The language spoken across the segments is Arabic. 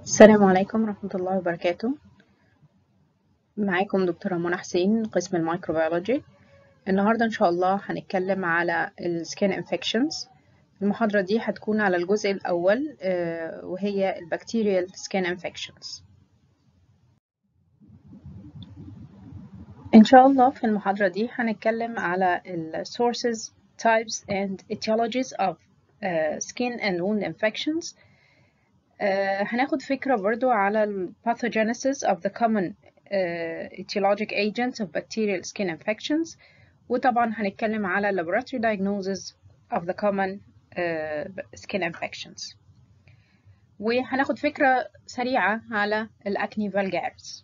السلام عليكم ورحمة الله وبركاته. معاكم دكتورة منى حسين، قسم الميكروبيولوجي. النهاردة إن شاء الله هنتكلم على السكين انفكشنز. المحاضرة دي هتكون على الجزء الأول وهي البكتيريال سكين انفكشنز. إن شاء الله في المحاضرة دي هنتكلم على ال sources, types and etiologies of skin and wound infections. هناخد فكرة برضو على ال pathogenesis of the common etiologic agents of bacterial skin infections، وطبعا هنتكلم على laboratory diagnosis of the common skin infections، وهناخد فكرة سريعة على الأكني فالجارس.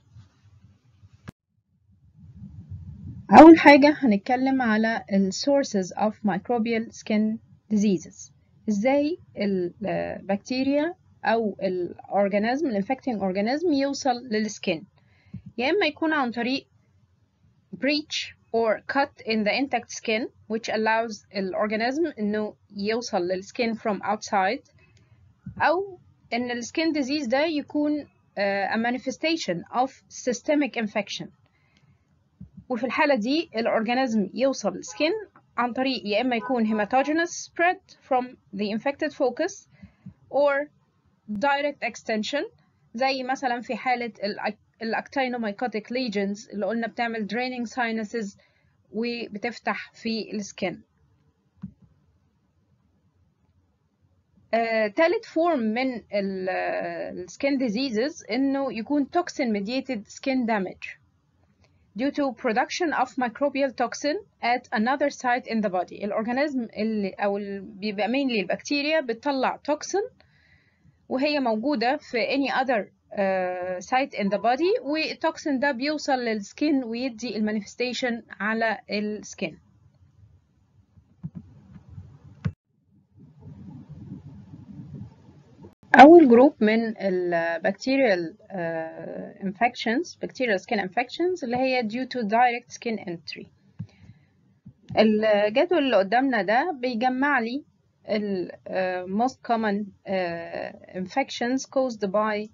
أول حاجة هنتكلم على ال sources of microbial skin diseases. إزاي البكتيريا أو الأورجانيزم الانفكتنج أورجانيزم يوصل للسكين، يا إما يكون عن طريق breach or cut in the intact skin which allows الأورجانيزم إنه يوصل للسكين from outside، أو إن السكين disease ده يكون a manifestation of systemic infection، وفي الحالة دي الأورجانيزم يوصل للسكين عن طريق يا إما يكون hematogenous spread from the infected focus or direct extension، زي مثلا في حالة الأكتينوميكوتيك lesions اللي قلنا بتعمل draining sinuses وبتفتح في السكين. تالت فورم من السكين diseases إنه يكون toxin mediated skin damage due to production of microbial toxin at another site in the body. الأورجانيزم بيبقى mainly البكتيريا بتطلع toxin وهي موجودة في any other site in the body، والتوكسين ده بيوصل للسكين ويدي المانيفستيشن على السكين. أول جروب من البكتيريال infections bacterial skin infections اللي هي due to direct skin entry. الجدول اللي قدامنا ده بيجمع لي ال most common infections caused by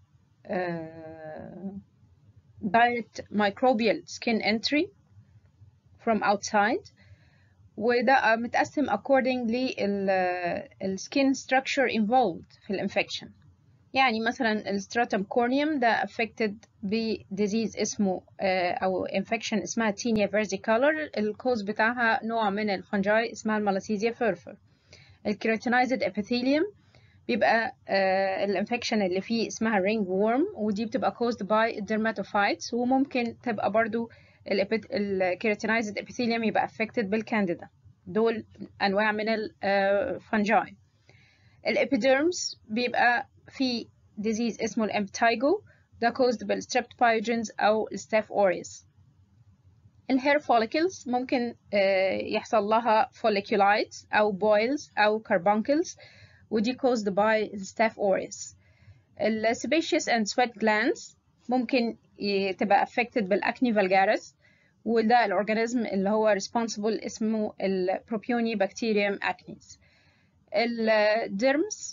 direct microbial skin entry from outside، وده متقسم according لل skin structure involved في الانفكشن. يعني مثلا الستراتم كورنيوم ده affected ب disease اسمه أو infection اسمها تينيا فيرزيكولر، الكوز بتاعها نوع من الفنجاي اسمها المالاسيزيا فيرفر. الكيراتينايزد epithelium بيبقى الانفكشن اللي فيه اسمها رينج وورم، ودي بتبقى caused by dermatophytes، وممكن تبقى برضو الكيراتينايزد epithelium يبقى affected بالكانديدا. دول أنواع من الفنجاي. الابيديرمز بيبقى في disease اسمه الامبتايجو، ده caused بالستريبتوبايوجينز أو الستاف أوريس. الهير فوليكلز ممكن يحصل لها folliculitis أو boils أو carbuncles، ودي caused by staph aureus. ال sebaceous and sweat glands ممكن تبقى affected بالأكني فالجارس، وده الأورجانيزم اللي هو responsible اسمه ال Propionibacterium acnes. الديرمز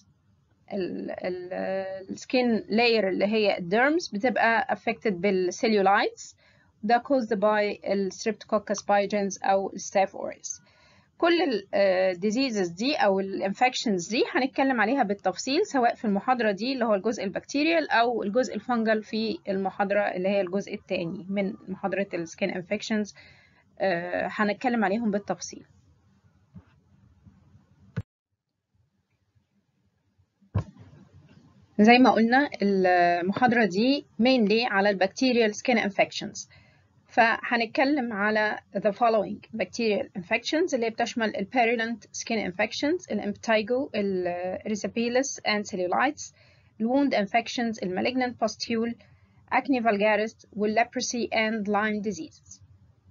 السكين لاير اللي هي الديرمز بتبقى affected بالسيلولايتس، ده caused by الستريبتوكوكس بايجنز أو الستاف أوريس. كل الديزيزز دي أو الانفكشنز دي هنتكلم عليها بالتفصيل سواء في المحاضرة دي اللي هو الجزء البكتيريال أو الجزء الفنجل في المحاضرة اللي هي الجزء الثاني من محاضرة السكين انفكشنز، هنتكلم عليهم بالتفصيل. زي ما قلنا المحاضرة دي mainly على البكتيريال skin infections، فهنتكلم على the following bacterial infections اللي بتشمل ال purulent skin infections، ال impetigo، ال erysipelas and cellulitis، ال wound infections، ال malignant pustule، acne vulgaris، وال leprosy and Lyme diseases.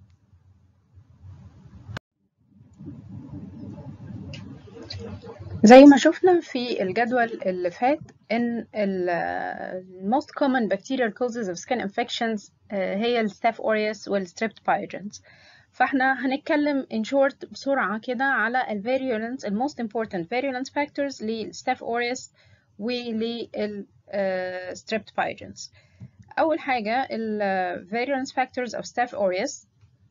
زي ما شفنا في الجدول اللي فات ان most common bacterial causes of skin infections هي ال staph aureus وال streptococcus. فاحنا هنتكلم in short بسرعة كده على ال virulence ال most important virulence factors لل staph aureus ولل streptococcus. أول حاجة ال variance factors of Staph aureus.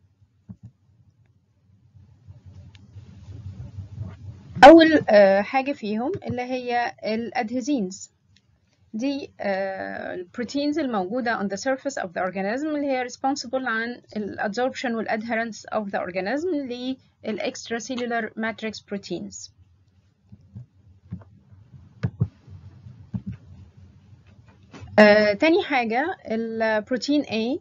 أول حاجة فيهم اللي هي الأدهيزينز، دي البروتينز الموجودة on the surface of the organism اللي هي responsible عن ال absorption وال adherence of the organism لل extracellular matrix proteins. تاني حاجة البروتين A.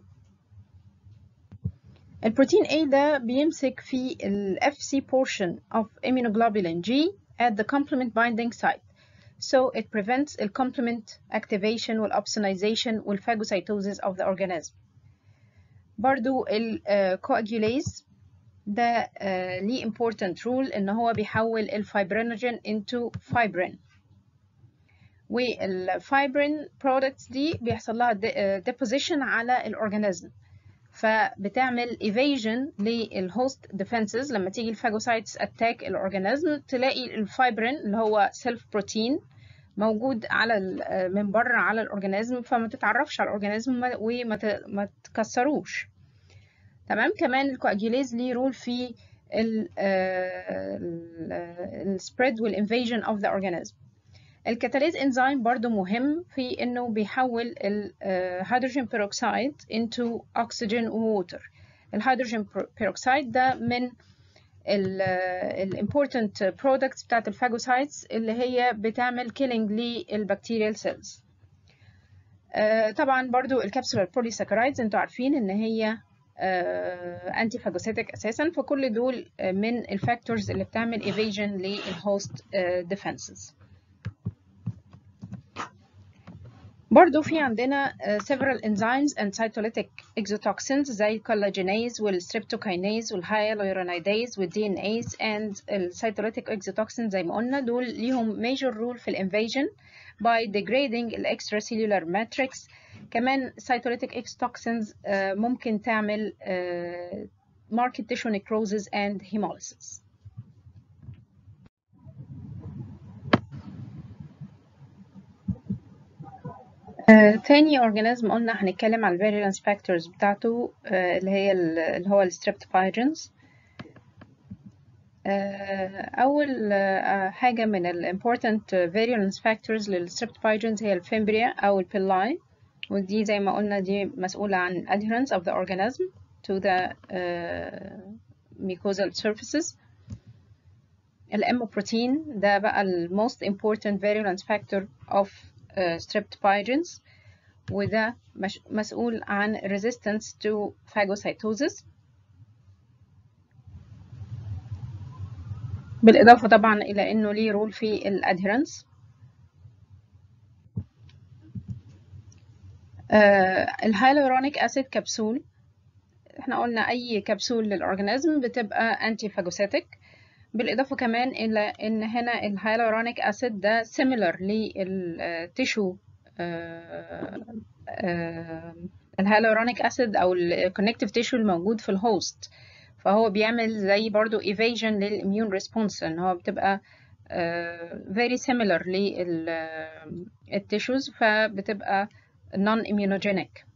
البروتين A ده بيمسك في ال FC portion of immunoglobulin G at the complement binding site. So it prevents the complement activation والopsonization والphagocytosis of the organism. برضو الcoagulase ده ليه important role إن هو بيحول الفايبرينوجين into fibrin. والفايبرين products دي بيحصل لها deposition على الأورجانيزم، فبتعمل evasion للهوست defenses. لما تيجي الفاجوسايتس attack الأورجانيزم تلاقي الفايبرين اللي هو self protein موجود على من بره على الأورجانيزم، فما تتعرفش على الأورجانيزم وما تكسروش. تمام. كمان الكواجيليز ليه رول في ال spread وال invasion of the organism. الكاتاليز انزيم برضو مهم في انه بيحول الهيدروجين بيروكسيد into oxygen ووتر. الهيدروجين بيروكسيد ده من الامبورتنت برودكتس بتاعت الفاجوسايتس اللي هي بتعمل كيلينج للبكتيريال سيلز. طبعا برضو الكابسولار بوليساكرايدز انتوا عارفين ان هي انتي فاجوسيتك اساسا، فكل دول من الفاكتورز اللي بتعمل ايفيجن للهوست ديفنسز. برضو في عندنا several enzymes and cytolytic exotoxins زي الكولاجينيز والستريبتوكاينيز والهايالورونيديز والDNase and الcytolytic exotoxins زي ما قلنا دول ليهم major role في الانفيجن by degrading ال extracellular matrix. كمان cytolytic exotoxins ممكن تعمل marked tissue necrosis and hemolysis. تاني organism قلنا هنتكلم على virulence factors بتاعته اللي هو الستريبتوبايجنز. أول حاجة من important virulence factors للستريبتوبايجنز هي الفيمبريا أو البيلاي، ودي زي ما قلنا دي مسؤولة عن adherence of the organism to the mucosal surfaces. الأموبروتين ده بقى ال most important virulence factor of streptococcus، وده مسؤول عن resistance to phagocytosis، بالإضافة طبعا إلى إنه ليه رول في الادهيرنس. الهيالورونيك أسيد كبسول، احنا قلنا أي كبسول للأورجانيزم بتبقى أنتي فاجوسيتك، بالإضافة كمان إلى إن هنا الهيالورونيك أسيد ده similar للتيشو الهيالورونيك أسيد أو الكونكتيف تيشو الموجود في الهوست، فهو بيعمل زي برضو evasion للإميون ريسبونس، إن هو بتبقى very similar للتيشوز فبتبقى non-immunogenic.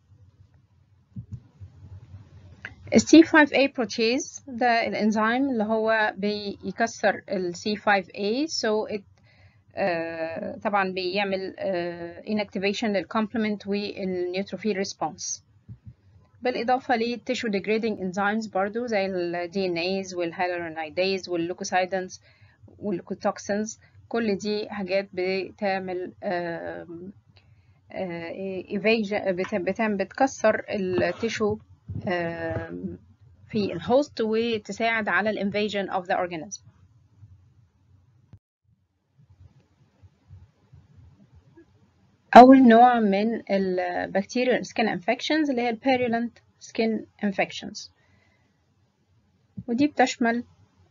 C5a protease ده الانزيم اللي هو بيكسر ال C5a so it طبعا بيعمل inactivation للcomplement والنيوتروفيل response، بالإضافة ل tissue degrading enzymes برضو زي ال DNase والhyaluronidase والleukocidins والleukotoxins. كل دي حاجات بتعمل بتكسر التيشو في الهوست وتساعد على الانفيجن of the organism. أول نوع من البكتيريال skin infections اللي هي purulent skin infections، ودي بتشمل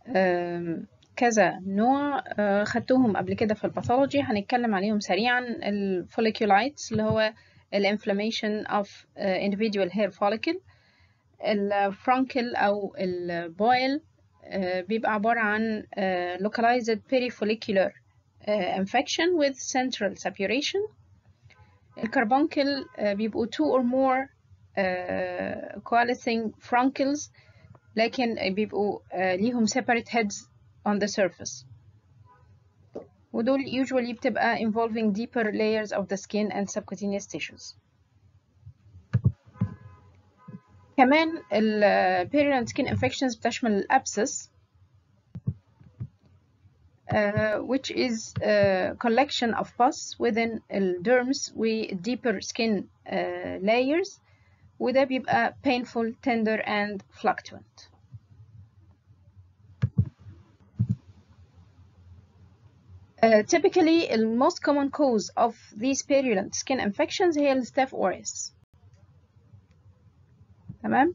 كذا نوع خدتوهم قبل كده في الباثولوجي، هنتكلم عليهم سريعا. الفوليكولايتس اللي هو الانفلاميشن of individual hair follicle. الفرونكل أو البويل بيبقى عبارة عن localized perifollicular infection with central suppuration. الكربونكل بيبقوا 2 or more coalescing furuncles لكن بيبقوا ليهم separate heads on the surface، ودول usually بتبقى involving deeper layers of the skin and subcutaneous tissues. كمان ال purulent skin infections بتشمل ال abscess which is a collection of pus within the dermis with deeper skin layers، وده بيبقى painful, tender and fluctuant. Typically, the most common cause of these purulent skin infections هي ال Staph aureus. تمام؟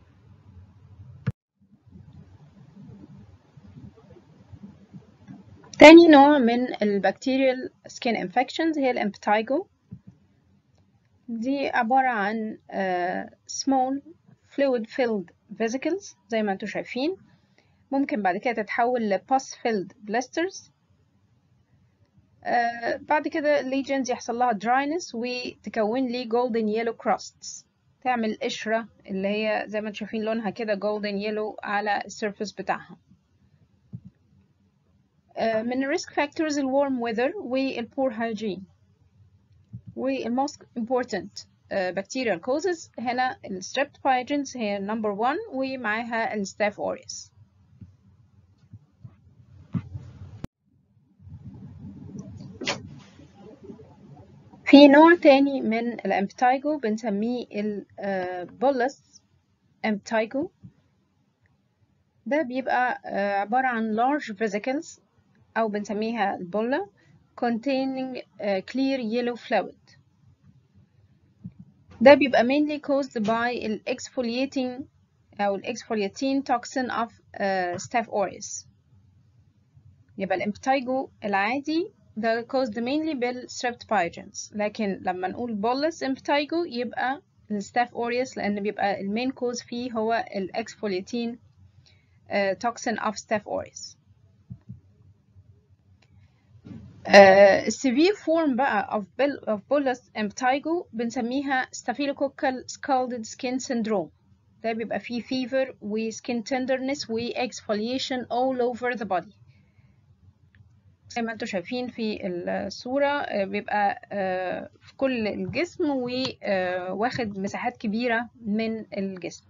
تاني نوع من ال bacterial skin infections هي ال impetigo. دي عبارة عن small fluid filled vesicles زي ما انتوا شايفين، ممكن بعد كده تتحول ل pus filled blisters. بعد كده lesions يحصل لها dryness وتكون لي golden yellow crusts، تعمل قشرة اللي هي زي ما انتوا شايفين لونها كده golden yellow على السيرفيس بتاعها. من ال risk factors ال warm weather وال poor hygiene. وال most important bacterial causes هنا ال strep pythons هي number 1 ومعاها ال Staph aureus. في نوع تاني من ال impetigo بنسميه ال bullous impetigo. ده بيبقى عبارة عن large vesicles أو بنسميها البولة containing clear yellow fluid. ده بيبقى mainly caused by ال exfoliating أو ال exfoliating toxin of Staph aureus. يبقى ال impetigo العادي ده caused mainly بال strep pythons، لكن لما نقول bullous impetigo يبقى ال Staph aureus لأن بيبقى ال main cause فيه هو ال exfoliating toxin of Staph aureus. severe form بقى of bullous impetigo بنسميها staphylococcal scalded skin syndrome. ده بيبقى فيه fever و skin tenderness و exfoliation all over the body. زي ما انتوا شايفين في الصورة بيبقى في كل الجسم وواخد مساحات كبيرة من الجسم.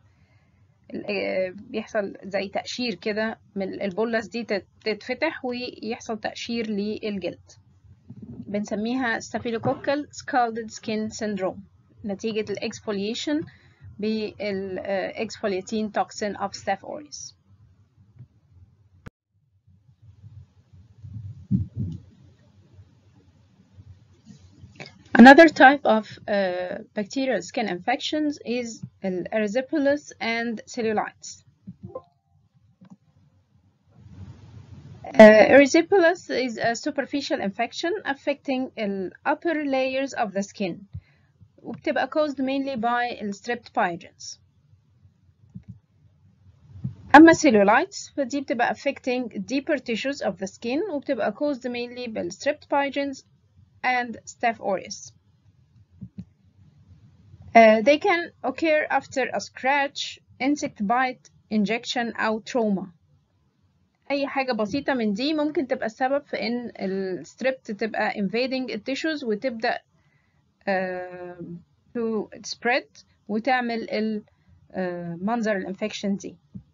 بيحصل زي تقشير كده من البولس دي تتفتح ويحصل تقشير للجلد، بنسميها staphylococcal scalded skin syndrome نتيجة الexfoliation بالexfoliating toxin of Staph aureus. Another type of bacterial skin infections is erysipelas and cellulitis. Erysipelas is a superficial infection affecting the upper layers of the skin وبتبقى caused mainly by strep pythons. أما cellulitis فدي بتبقى affecting deeper tissues of the skin وبتبقى caused mainly by strep pythons and Staph aureus. They can occur after a scratch, insect bite, injection أو trauma. أي حاجة بسيطة من دي ممكن تبقى السبب في إن الستريب تبقى invading التيشوز وتبدأ to spread وتعمل منظر الانفكشن دي.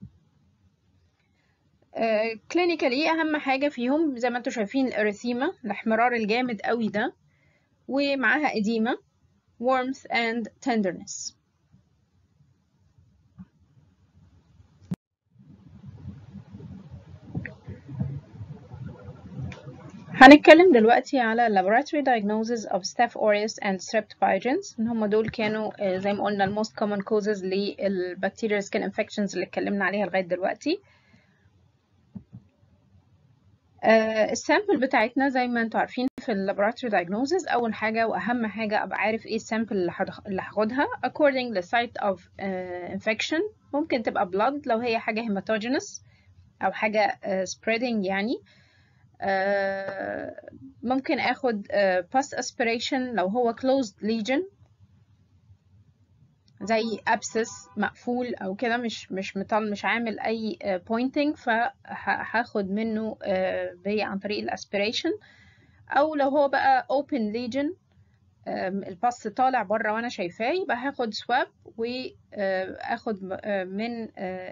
clinically أهم حاجة فيهم زي ما انتوا شايفين الإريثيما، الاحمرار الجامد قوي ده، ومعاها إديمة، warmth and tenderness. هنتكلم دلوقتي على laboratory diagnosis of Staph aureus and strep pythons. ان هم دول كانوا زي ما قلنا ال most common causes للبكتيريال skin infections اللي اتكلمنا عليها لغاية دلوقتي. السامبل بتاعتنا زي ما انتوا عارفين في laboratory diagnosis أول حاجة وأهم حاجة أبقى عارف إيه السامبل اللي هاخدها according to the site of infection. ممكن تبقى blood لو هي حاجة hematogenous أو حاجة spreading يعني. ممكن اخد pus aspiration لو هو closed lesion زي abscess مقفول او كده، مش عامل اي pointing، فهاخد منه عن طريق الاسبيريشن. او لو هو بقى open lesion الباس طالع بره وانا شايفاه، يبقى هاخد سواب واخد من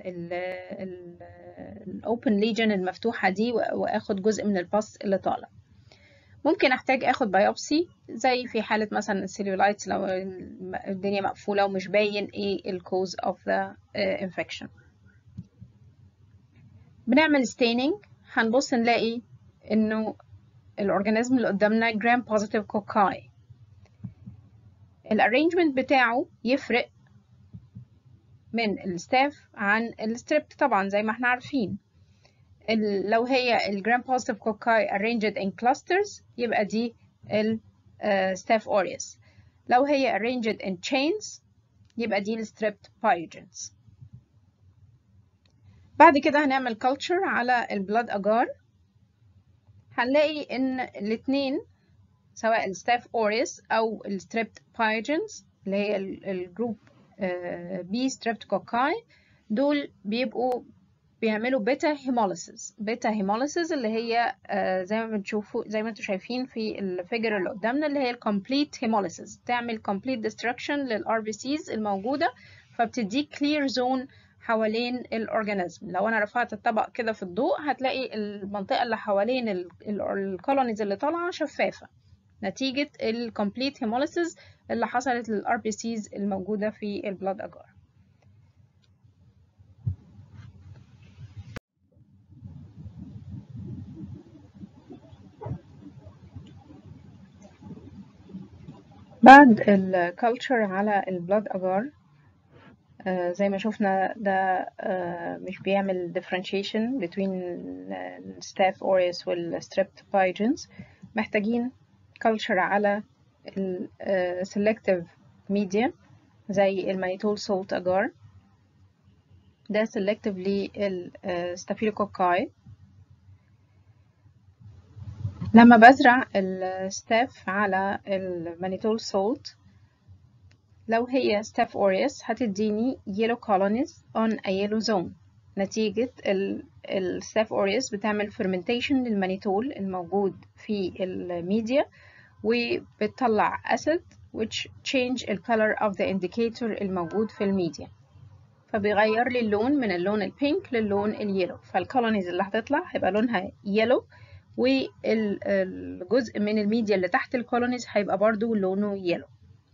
الاوبن ليجن المفتوحه دي واخد جزء من الباس اللي طالع. ممكن احتاج اخد بايوبسي زي في حاله مثلا السيلولايتس لو الدنيا مقفوله ومش باين ايه الكوز اوف ذا انفكشن. بنعمل ستيننج، هنبص نلاقي انه الاورجانيزم اللي قدامنا جرام بوزيتيف كوكاي. الارينجمنت بتاعه يفرق من الستاف عن الستريبت طبعا زي ما احنا عارفين. لو هي الجرام بوزيتيف كوكاي arranged in clusters يبقى دي الستاف اوريوس. لو هي arranged in chains يبقى دي الستريبت بايوجنز. بعد كده هنعمل culture على البلاد اجار. هنلاقي ان الاثنين سواء الستاف اوريوس او الستريبت بايوجنز اللي هي الجروب بي ستريبتوكوكاي دول بيعملوا بيتا هيموليسيس اللي هي زي ما بتشوفوا زي ما انتم شايفين في الفيجر اللي قدامنا اللي هي الكومبليت هيموليسيس، تعمل كومبليت ديستركشن للار بي سيز الموجوده، فبتديك كلير زون حوالين الاورجانيزم. لو انا رفعت الطبق كده في الضوء هتلاقي المنطقه اللي حوالين الكولونيز اللي طالعه شفافه نتيجه الكومبليت هيموليسيس اللي حصلت للار بي سيز الموجوده في البلاد اجار. بعد الكالتشر على البلاد اجار زي ما شفنا ده مش بيعمل differentiation between staph aureus والstrep pygens. محتاجين culture على selective media زي المانيتول سولت اجار، ده selective للستافيلوكوكاي. لما بزرع الستاف على المانيتول سولت لو هي staph aureus هتديني yellow colonies on a yellow zone نتيجة staph aureus بتعمل fermentation للمانيتول الموجود في الميديا وبتطلع acid which change the color of the indicator الموجود في الميديا، فبيغير لي اللون من اللون البينك للون اليلو، فالكولونيز اللي هتطلع هيبقى لونها يلو والجزء من الميديا اللي تحت الكولونيز هيبقى برضو لونه يلو.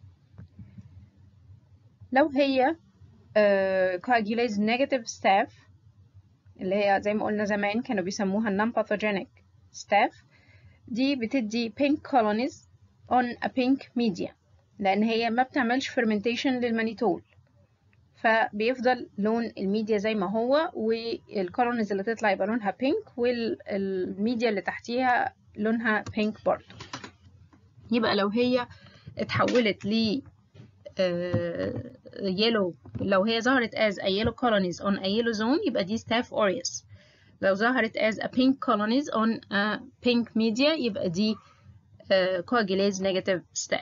لو هي coagulase negative staph اللي هي زي ما قلنا زمان كانوا بيسموها non-pathogenic staph، دي بتدي pink colonies on a pink media لأن هي ما بتعملش fermentation للمانيتول، فبيفضل لون الميديا زي ما هو والكولونيز اللي تطلع يبقى لونها pink والميديا اللي تحتيها لونها pink برضو. يبقى لو هي اتحولت ل yellow، لو هي ظهرت as a yellow colonies on a yellow zone يبقى دي staph aureus. لو ظهرت as a pink colonies on a pink media يبقى دي coagulase negative staph.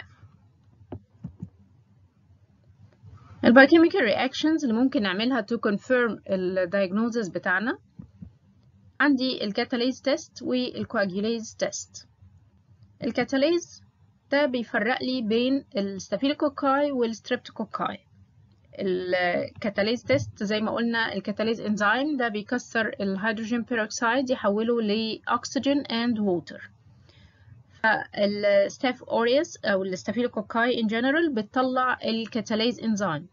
البايوكيميكال reactions اللي ممكن نعملها to confirm الدايجنوزس بتاعنا عندي الكاتاليز تيست والكواجيوليز تيست. الكاتاليز ده بيفرق لي بين الستافيلوكوكاي والستريبتوكوكاي. الكاتاليز تيست زي ما قلنا الكاتاليز انزيم ده بيكسر الهيدروجين بيروكسيد يحوله لاكسجين اند ووتر. فالستاف اوريوس او الستافيلوكوكاي ان جنرال بتطلع الكاتاليز انزيم،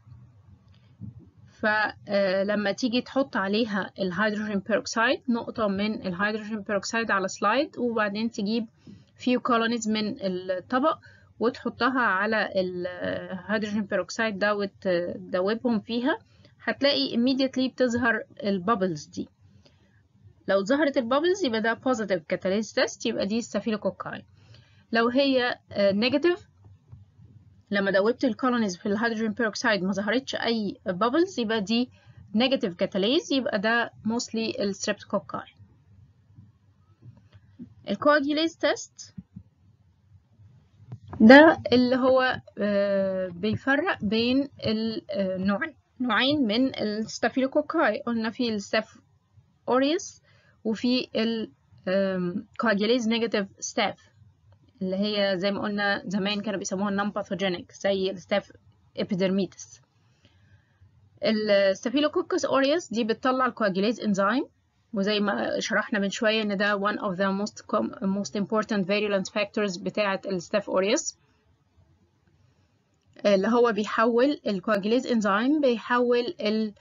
فلما تيجي تحط عليها الهيدروجين بيروكسيد نقطة من الهيدروجين بيروكسيد على سلايد وبعدين تجيب few colonies من الطبق وتحطها على الهيدروجين بيروكسيد ده وتدوبهم فيها، هتلاقي immediately بتظهر البابلز دي. لو ظهرت البابلز يبقى ده positive catalase test، يبقى دي ستافيلوكوكاي. لو هي negative لما دوبت الكولونيز في الهيدروجين بيروكسيد ما ظهرتش اي بابلز يبقى دي negative catalase، يبقى ده mostly الستريبتوكوكاي. الكواجيليز تيست ده اللي هو بيفرق بين نوعين من الستافيلوكوكاي. قلنا في الستاف اوريوس وفي الكواجيليز نيجاتيف ستاف اللي هي زي ما قلنا زمان كانوا بيسموها نون باثوجينيك زي الستاف ابيدرميتس. الستافيلوكوكس اوريوس دي بتطلع الكواجيليز انزيم، وزي ما شرحنا من شويه ان ده one of the most important virulence factors بتاعه الستاف اوريوس، اللي هو بيحول الكواجيليز انزيم، بيحول ال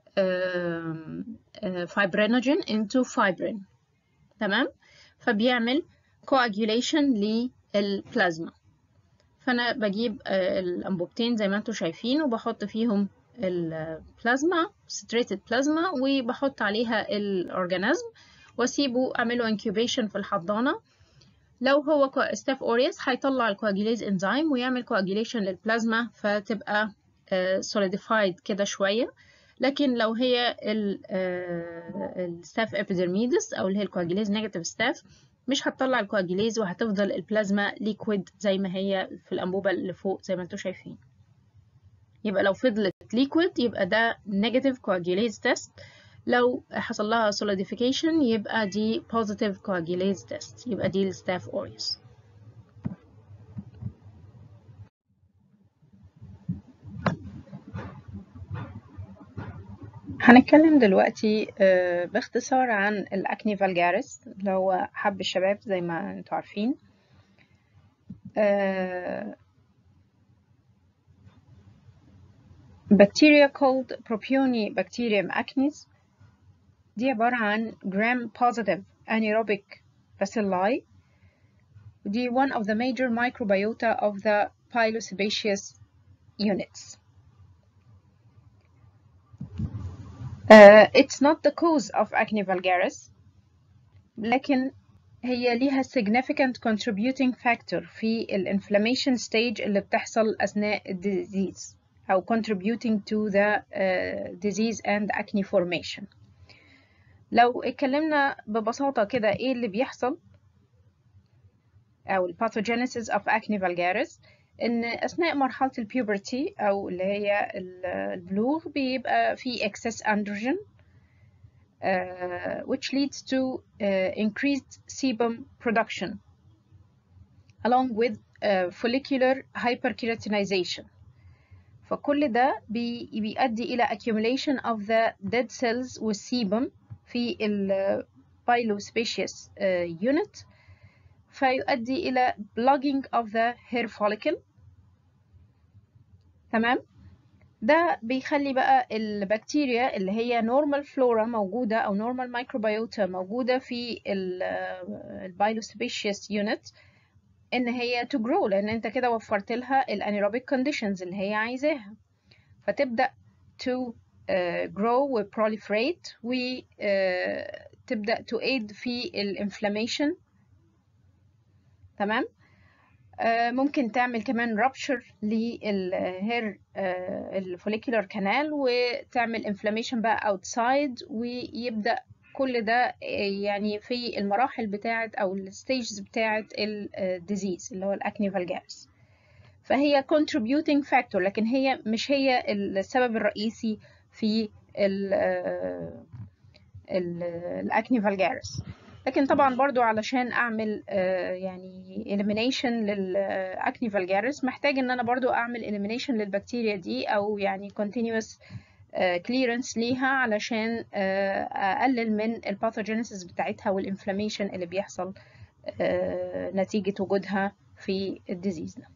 fibrinogen into fibrin. تمام، فبيعمل coagulation للبلازما. فانا بجيب الانبوبتين زي ما انتم شايفين وبحط فيهم البلازما saturated بلازما وبحط عليها الاورجانيزم واسيبه اعمله incubation في الحضانه. لو هو ستاف اوريوس هيطلع الكواجيليز انزيم ويعمل coagulation للبلازما فتبقى solidified كده شويه. لكن لو هي الستاف ابيدرميدس او اللي هي الكواجيليز نيجاتيف ستاف مش هتطلع الكواجيليز وهتفضل البلازما ليكويد زي ما هي في الانبوبه اللي فوق زي ما انتم شايفين. يبقى لو فضلت ليكويد يبقى ده نيجاتيف كواجيليز تيست، لو حصل لها solidification يبقى دي positive coagulase test، يبقى دي الستاف اوريوس. هنتكلم دلوقتي باختصار عن الأكني فالجاريس اللي هو حب الشباب زي ما انتوا عارفين. bacteria called Propionibacterium acnes دي عبارة عن gram positive anaerobic bacilli، ودي one of the major microbiota of the pilosebaceous units. It's not the cause of acne vulgaris، لكن هي ليها significant contributing factor في ال inflammation stage اللي بتحصل أثناء disease أو contributing to the disease and acne formation. لو اتكلمنا ببساطة كده إيه اللي بيحصل أو pathogenesis of acne vulgaris، إن أثناء مرحلة البيوبرتي أو اللي هي البلوغ بيبقى في excess androgen which leads to increased sebum production along with follicular hyperkeratinization. فكل ده بيؤدي إلى accumulation of the dead cells والsebum في ال pilosebaceous unit، فيؤدي إلى plugging of the hair follicle. تمام، ده بيخلي بقى البكتيريا اللي هي normal flora موجودة أو normal microbiota موجودة في ال pilosebaceous unit إن هي to grow، لأن أنت كده وفرت لها ال anaerobic conditions اللي هي عايزاها، فتبدأ to grow و proliferate وتبدأ to aid في ال inflammation. تمام، ممكن تعمل كمان rupture للهير الفوليكولار كانال وتعمل inflammation بقى outside، ويبدأ كل ده يعني في المراحل بتاعة أو الستيجز بتاعة الديزيز اللي هو الأكني فالجاريس. فهي contributing factor لكن هي مش هي السبب الرئيسي في الأكني فالجاريس. لكن طبعا برضو علشان اعمل يعني elimination للأكني فالجاريس محتاج ان انا برضو اعمل elimination للبكتيريا دي او يعني continuous clearance ليها علشان اقلل من الباثوجينيسيس بتاعتها والانفلاميشن اللي بيحصل نتيجة وجودها في الديزيز ده.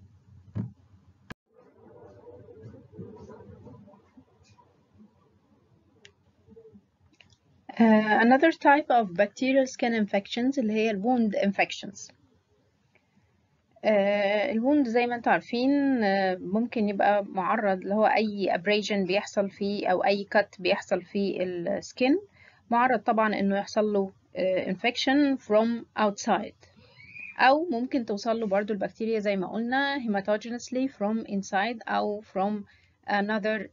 Another type of bacterial skin infections اللي هي wound infections. الوند زي ما انتم عارفين ممكن يبقى معرض اللي هو أي abrasion بيحصل فيه أو أي cut بيحصل في السكين، معرض طبعا إنه يحصل له infection from outside، أو ممكن توصل له برضو البكتيريا زي ما قلنا hematogeneously from inside أو from another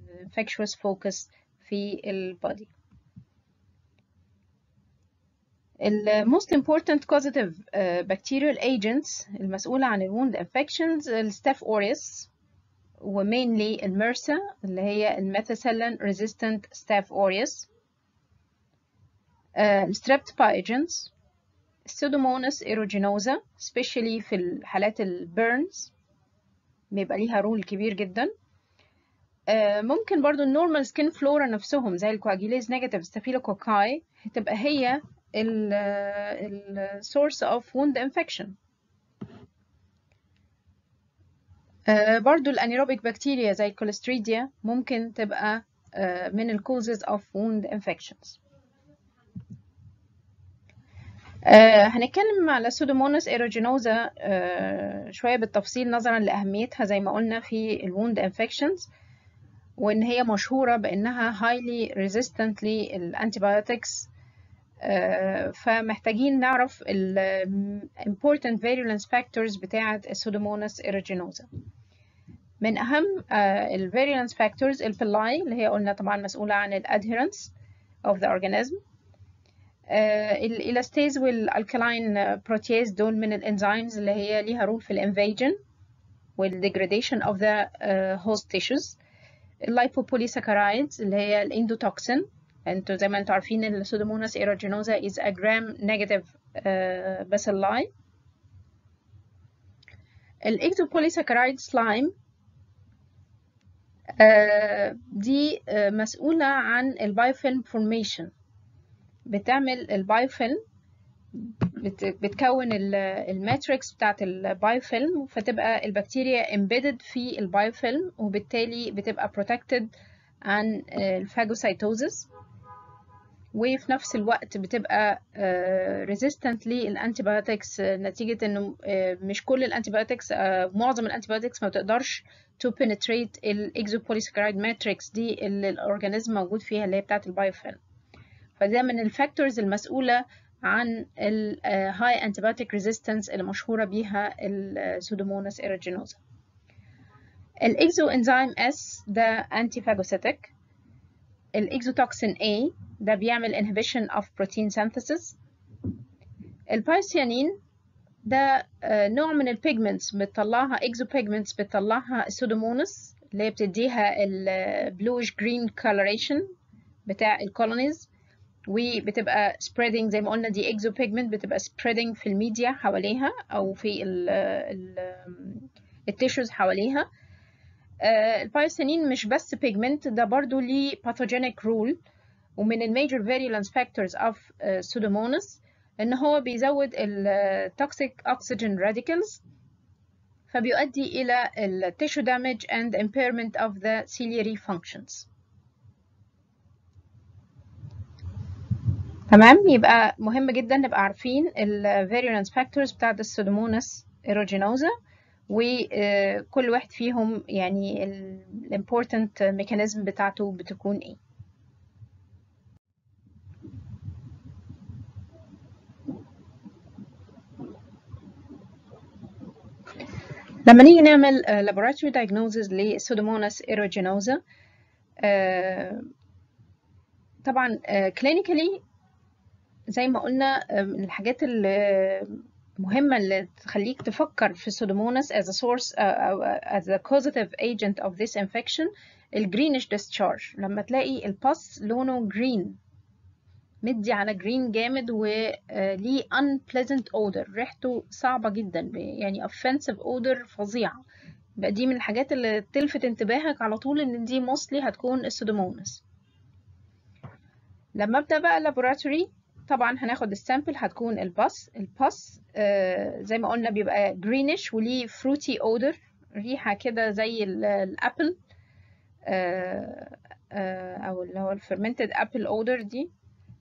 infectious focus في البودي. most important causative bacterial agents المسؤولة عن wound infections Staph aureus ومينلي المرسا اللي هي الميثيسيلين resistant Staph aureus streptococcus Pseudomonas aeruginosa especially في الحالات البيرنز بيبقى ليها رول كبير جدا. ممكن برضو النورمال سكين فلورا نفسهم زي الكواجيليز نيجاتيف ستافيلوكوكاي هتبقى هي ال source of wound infection. برضو الانيروبيك بكتيريا زي الكوليستريديا ممكن تبقى من ال causes of wound infections. هنتكلم على سودوموناس ايروجينوزا شوية بالتفصيل نظرا لأهميتها زي ما قلنا في الwound infections وإن هي مشهورة بإنها highly resistant للأنتيبيوتكس. فمحتاجين نعرف ال important virulence factors بتاعة السودوموناس ايروجينوزا. من أهم ال virulence factors البيلاي اللي هي قلنا طبعا مسؤولة عن ال adherence of the organism. الإلاستيز والالكالاين بروتياز دول من الانزيمز اللي هي ليها رول في الانفيجن والديجراديشن of the host tissues. اللايبوبوليساكرايدز اللي هي الاندوتوكسين. انتوا زي ما انتوا عارفين السودوموناس ايروجينوزا is a gram negative bacilli. الاكزوبوليساكرايد سلايم دي مسؤولة عن البايوفيلم فورميشن. بتعمل البايوفيلم بتكون الماتريكس بتاعت البايوفيلم فتبقى البكتيريا embedded في البايوفيلم وبالتالي بتبقى protected عن الفاجوسايتوزس وفي نفس الوقت بتبقى resistant للانتيبيوتكس نتيجة انه مش كل الانتيبيوتكس معظم الانتيبيوتكس ما بتقدرش to penetrate الاكزوبوليساكرايد ماتريكس دي اللي الاورجانيزم موجود فيها اللي هي بتاعت البايوفيلم. فده من الفاكتورز المسؤولة عن ال high antibiotic resistance اللي مشهورة بيها السودوموناس ايروجينوزا. الاكزو انزيم S ده antiphagocytic. الاكزوتوكسين A ده بيعمل inhibition of protein synthesis. البايوسيانين ده نوع من البيجمنتس بتطلعها exopigments بتطلعها السودوموناس اللي هي بتديها ال bluish green coloration بتاع الكولونيز وبتبقى spreading زي ما قلنا دي exopigment بتبقى spreading في الميديا حواليها أو في التيشوز حواليها. البايوسينين مش بس pigment ده برضو ليه pathogenic role ومن ال major virulence factors of Pseudomonas إن هو بيزود ال toxic oxygen radicals فبيؤدي إلى ال tissue damage and impairment of the ciliary functions. تمام. يبقى مهم جدا نبقى عارفين ال virulence factors بتاعت السودوموناس ايروجينوزا وكل واحد فيهم يعني ال important mechanism بتاعته بتكون ايه. لما نيجي نعمل laboratory diagnosis للسودوموناس ايروجينوزا طبعا clinically زي ما قلنا من الحاجات المهمة اللي تخليك تفكر في السودوموناس as a source as a causative agent of this infection الجرينش discharge. لما تلاقي الباس لونه green مدي على green جامد وليه unpleasant odor ريحته صعبة جدا يعني offensive odor فظيعة بقى دي من الحاجات اللي تلفت انتباهك على طول ان دي mostly هتكون السودوموناس. لما ابدأ بقى laboratory طبعا هناخد السامبل هتكون الباس زي ما قلنا بيبقى greenish وليه fruity odor ريحة كده زي الابل او اللي هو fermented apple odor دي.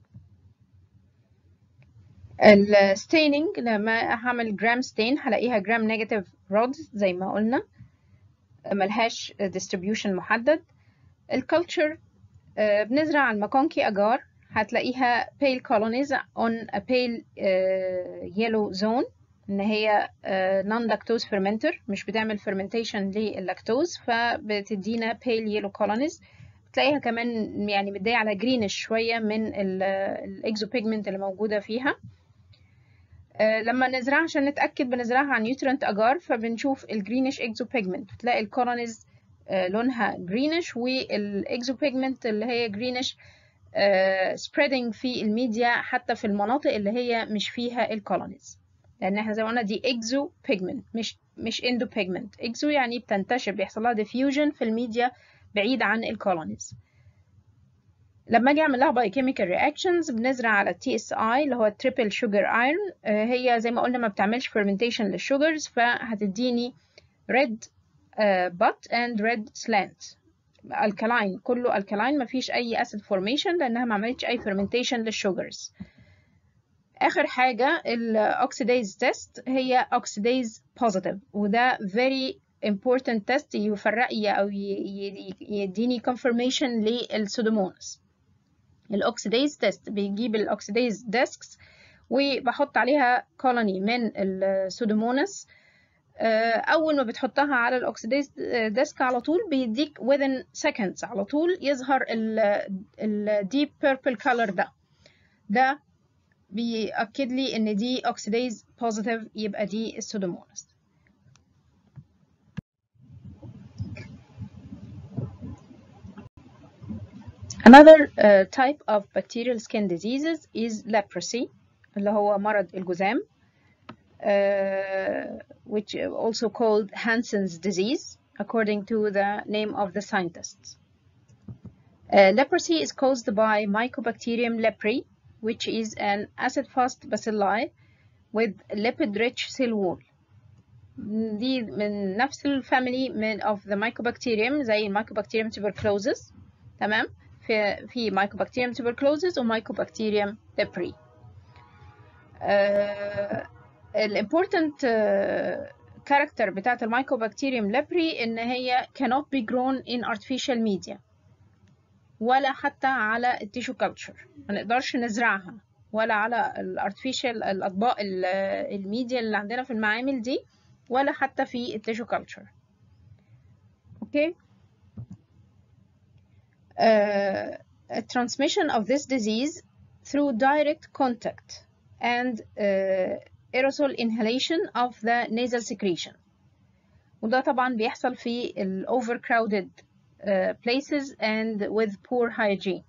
الستيننج لما هعمل جرام ستين هلاقيها جرام نيجاتيف رودز زي ما قلنا ملهاش distribution محدد. الكالتشر بنزرع الماكونكي اجار هتلاقيها pale colonies on a pale yellow zone ان هي non-lactose fermenter مش بتعمل fermentation لللاكتوز فبتدينا pale yellow colonies تلاقيها كمان يعني مدية على جرينش شوية من الاكزوبيجمنت اللي موجودة فيها. لما نزرعها عشان نتأكد بنزرعها عن نيوترنت أجار، فبنشوف الجرينش اكزوبيجمنت، بتلاقي الكولونيز لونها جرينش، والاكزوبيجمنت اللي هي جرينش spreading في الميديا حتى في المناطق اللي هي مش فيها الكولونيز، لأن احنا زي ما قلنا دي exopigment مش endopigment. exo يعني بتنتشر، بيحصل لها diffusion في الميديا بعيد عن الكولونيز. لما اجي اعمل لها biochemical reactions بنزرع على TSI اللي هو triple sugar iron. هي زي ما قلنا ما بتعملش fermentation للسugars، فهتديني red butt and red slant alkaline، كله alkaline، مفيش اي acid formation لانها ما عملتش اي fermentation للسugars. اخر حاجه الاوكسيدايز تيست، هي اوكسيدايز positive، وده very important test يفرق او يديني confirmation للسودوموناس. الاوكسيدايز تيست بيجيب الاوكسيدايز ديسكس وبحط عليها كولوني من السودوموناس. اول ما بتحطها على الاوكسيدايز ديسك على طول بيديك within seconds على طول يظهر الديب بيربل كولر ده بيأكد لي ان دي اوكسيدايز بوزيتيف، يبقى دي السودوموناس. Another type of bacterial skin diseases is leprosy اللي هو مرض الجذام, which also called Hansen's disease according to the name of the scientists. Leprosy is caused by Mycobacterium leprae, which is an acid-fast bacilli with lipid-rich cell wall. دي من نفس الفاميلي من of the Mycobacterium زي Mycobacterium tuberculosis. تمام؟ في Mycobacterium tuberculosis و Mycobacterium leprae. الimportant character بتاعت المايكوبكتيريوم leprae إن هي cannot be grown in artificial media ولا حتى على التيشو كلتشر، ما نقدرش نزرعها ولا على الارتفيشال الأطباق الميديا اللي عندنا في المعامل دي ولا حتى في التيشو كلتشر. اوكي. Transmission of this disease through direct contact and aerosol inhalation of the nasal secretion. وده طبعا بيحصل في ال overcrowded places and with poor hygiene.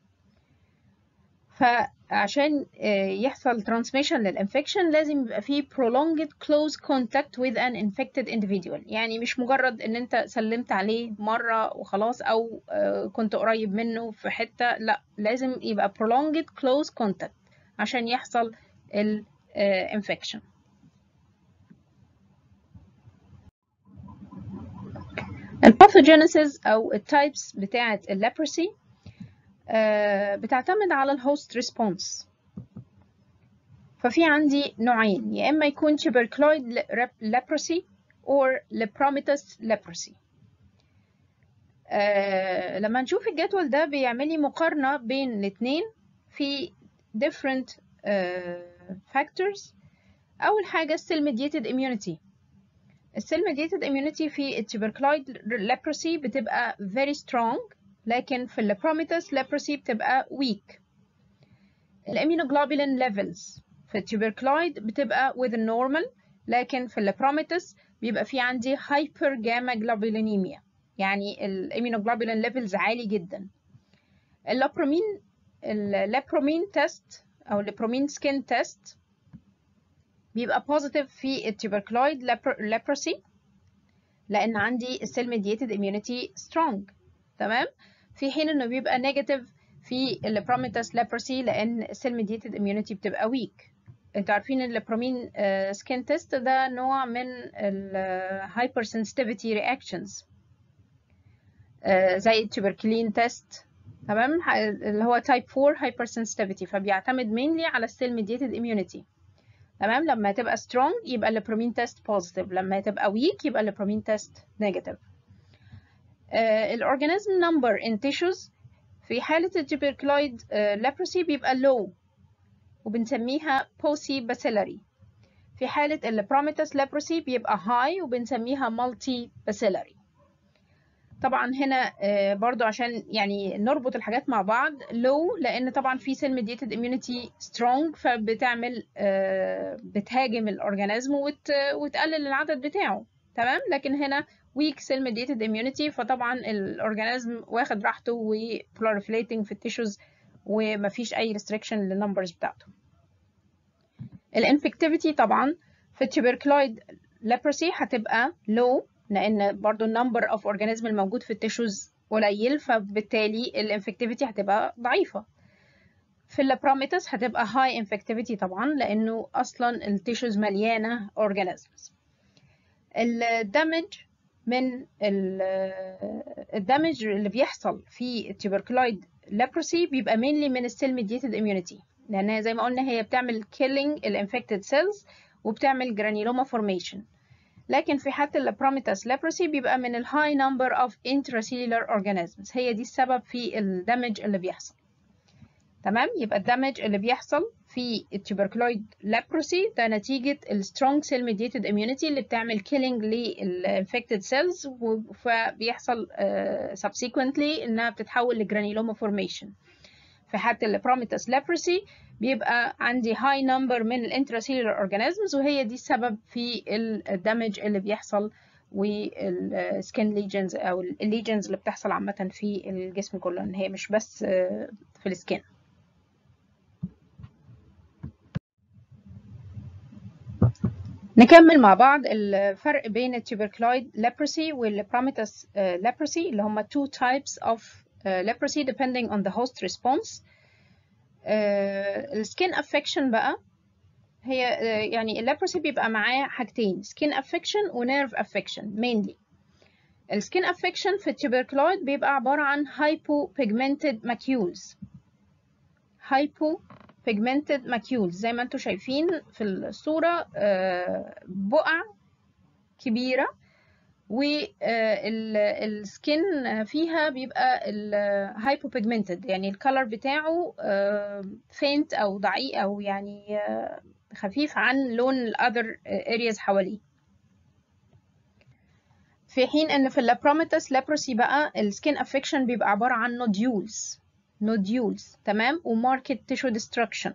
فعشان يحصل transmission للinfection لازم يبقى فيه prolonged close contact with an infected individual. يعني مش مجرد ان انت سلمت عليه مرة وخلاص او كنت قريب منه في حتة، لا، لازم يبقى prolonged close contact عشان يحصل الانفكشن. الباثوجينيسيس او التايبس بتاعة الليبرسي بتعتمد على الهوست ريسبونس. ففي عندي نوعين، يا اما يكون tuberculoid leprosy or lepromatous leprosy. لما نشوف الجدول ده بيعمل لي مقارنة بين الاثنين في different factors. أول حاجة cell mediated immunity. الcell mediated immunity في tuberculoid leprosy بتبقى very strong، لكن في lepromatous leprosy بتبقى weak. الامينوجلوبولين levels في tuberculoid بتبقى with normal، لكن في lepromatous بيبقى في عندي hypergammaglobulinemia، يعني الامينوجلوبولين levels عالي جدا. الليبرومين تيست أو الليبرومين سكين تيست بيبقى positive في التوبركلويد leprosy لأن عندي السيل mediated immunity strong. تمام؟ في حين إنه بيبقى negative في الليبروماتوس leprosy لأن السيل mediated immunity بتبقى weak. انتوا عارفين الليبرومين سكين تيست ده نوع من ال hypersensitivity reactions زي التوبركلين تيست. تمام؟ اللي هو type 4 hypersensitivity، فبيعتمد mainly على السيل mediated immunity. تمام؟ لما تبقى strong يبقى الليبرومين تيست positive، لما تبقى weak يبقى الليبرومين تيست negative. الأورجانيزم number in tissues في حالة التوبركلويد leprosy بيبقى low وبنسميها paucibacillary. في حالة الليبروماتوس leprosy بيبقى high وبنسميها multibacillary. طبعا هنا برضو عشان يعني نربط الحاجات مع بعض، low لان طبعا في cell mediated immunity strong فبتعمل بتهاجم الاورجانيزم وتقلل العدد بتاعه، تمام. لكن هنا weak cell mediated immunity فطبعا الاورجانيزم واخد راحته وproliferating في التيشوز ومفيش اي restriction للنمبرز بتاعته. الانفكتيفيتي طبعا في التوبركلويد leprosy هتبقى low لان برضو النمبر اوف اورجانيزم الموجود في التيشوز قليل فبالتالي الانفكتيفيتي هتبقى ضعيفه. في اللابروميتس هتبقى high infectivity طبعا لانه اصلا التيشوز مليانه اورجانيزمز. الدمج من الدمج اللي بيحصل في التوبركلويد leprosy بيبقى mainly من السيل ميديتد immunity لأنها زي ما قلنا هي بتعمل killing الانفكتد cells وبتعمل جرانيلوما formation. لكن في حالة اللابروميتاس leprosy بيبقى من ال high number of intracellular organisms، هي دي السبب في الدمج اللي بيحصل، تمام. يبقى الدمج اللي بيحصل في التوبركلويد leprosy ده نتيجة ال strong cell mediated immunity اللي بتعمل killing للinfected cells فبيحصل subsequently إنها بتتحول لجرانيلوما formation. في حالة اللابروميتاس leprosy بيبقى عندي high number من الانتراسيلولار organisms وهي دي السبب في الدمج اللي بيحصل والسكين ليجنز أو الليجنز اللي بتحصل عامة في الجسم كله، إن هي مش بس في السكين. نكمل مع بعض الفرق بين التوبركلويد leprosy واللابروميتاس leprosy اللي هما two types of leprosy depending on the host response. السكين افكشن بقى هي يعني الليبروسي بيبقى معاه حاجتين سكين افكشن ونيرف افكشن mainly. السكين افكشن في التوبركلويد بيبقى عبارة عن hypopigmented macules. hypopigmented macules زي ما انتم شايفين في الصورة بقع كبيرة والسكين فيها بيبقى الهايبوبيجمنتد يعني الكالر بتاعه فينت او ضعيف او يعني خفيف عن لون الاذر ارياز حواليه. في حين ان في اللابروميتاس leprosy بقى السكين افكشن بيبقى عبارة عن نوديولز تمام وماركت تيشو ديستركشن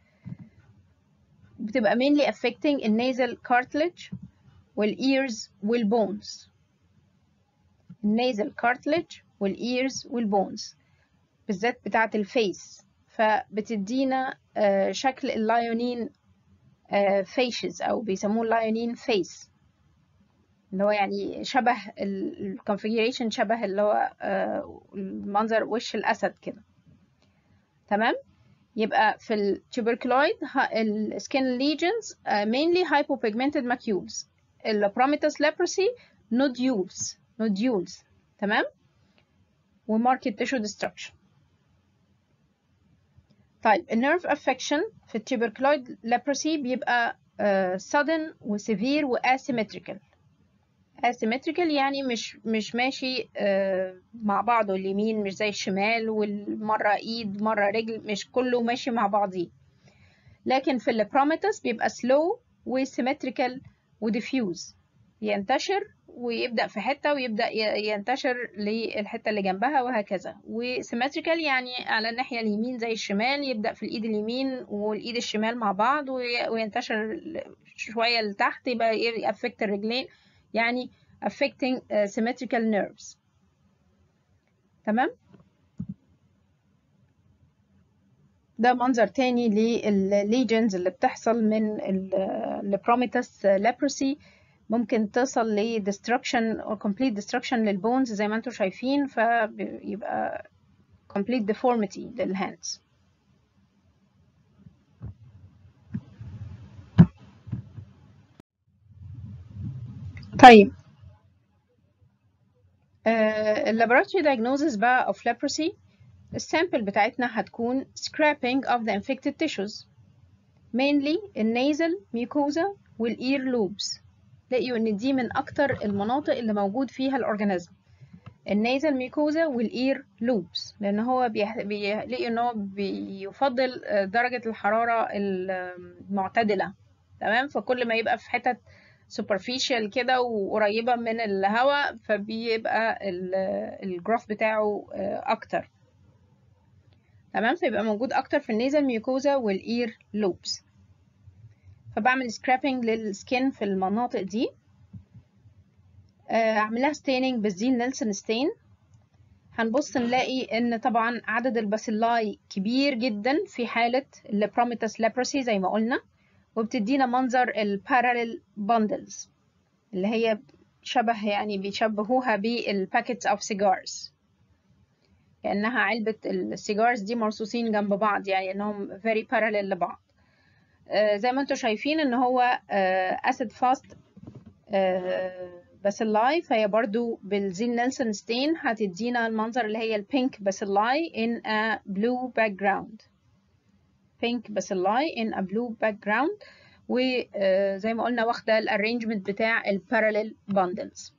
بتبقى mainly affecting النازل cartilage والايرز والبونز. النازل كارتلج والايرز والبونز بالذات بتاعه الفيس فبتدينا شكل اللايونين فيشز او بيسموه اللايونين فيس اللي هو يعني شبه الكونفيجريشن شبه اللي هو المنظر وش الاسد كده، تمام. يبقى في التوبركلويد السكين ليجنز mainly hypopigmented macules. اللابروميتاس leprosy nodules تمام وماركت tissue destruction. طيب النيرف افكشن في التوبركلويد leprosy بيبقى sudden وسيفير واسيمتريكال. asymmetrical يعني مش ماشي مع بعضه، اليمين مش زي الشمال والمرة ايد مرة رجل، مش كله ماشي مع بعضيه. لكن في اللابروميتاس بيبقى slow وسيمتريكال وديفيوز، ينتشر ويبدأ في حتة ويبدأ ينتشر للحتة اللي جنبها وهكذا. وسيمتريكال يعني على الناحية اليمين زي الشمال، يبدأ في الإيد اليمين والإيد الشمال مع بعض وينتشر شوية لتحت يبقى يأفكت الرجلين، يعني affecting symmetrical nerves، تمام. ده منظر تاني للليجنز اللي بتحصل من اللابروميتاس leprosy، ممكن تصل ل destruction or complete destruction للبونز زي ما انتم شايفين، فيبقى complete deformity للهاندز. طيب اللابوراتوري diagnosis بقى of leprosy، السامبل بتاعتنا هتكون scraping of the infected tissues mainly النازل ميكوزا والاير لوبس. لقيوا ان دي من اكتر المناطق اللي موجود فيها الاورجانيزم، النازل ميكوزا والاير لوبس، لان هو لقيوا ان هو بيفضل درجة الحرارة المعتدلة، تمام. فكل ما يبقى في حتت superficial كده وقريبة من الهواء، فبيبقى الجروث بتاعه أكتر. تمام، فيبقى موجود أكتر في النيزل ميوكوزا والإير لوبس. فبعمل سكرابينج للسكين في المناطق دي، أعملها ستيننج بالزين نيلسون ستين. هنبص نلاقي ان طبعا عدد الباسيلاي كبير جدا في حالة الليبروميتاس ليبروسي زي ما قلنا، وبتدينا منظر الباراليل باندلز اللي هي شبه، يعني بيشبهوها بالباكيتس اوف سيجارز، كأنها علبة السيجارز دي مرصوصين جنب بعض، يعني انهم very parallel لبعض. زي ما انتم شايفين ان هو acid fast باسيلاي، فهي برضو بالزين نيلسون ستين هتدينا المنظر اللي هي البينك باسيلاي in a blue background. pink bacilli in a blue background، وزي ما قلنا واخدة الارينجمنت بتاع الباراليل باندلز.